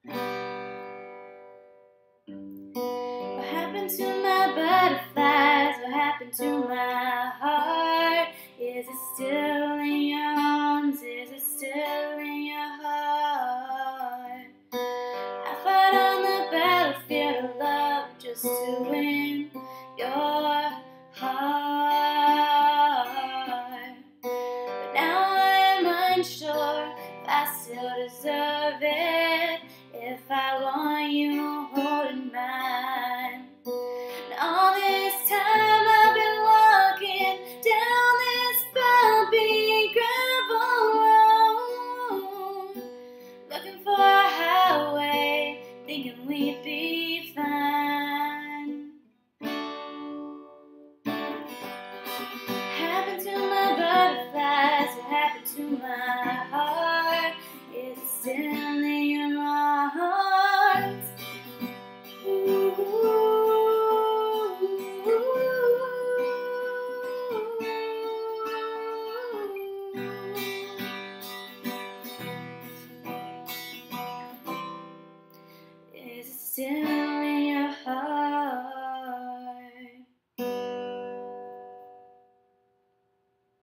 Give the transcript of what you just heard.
What happened to my butterflies? What happened to my heart? Is it still in your arms? Is it still in your heart? I fought on the battlefield of love just to win your heart. But now I am unsure if I still deserve it, if I want you holding mine. And all this time I've been walking down this bumpy gravel road, looking for a highway, thinking we'd be fine. What happened to my butterflies? What happened to my heart? Is it still in your arms? Is it still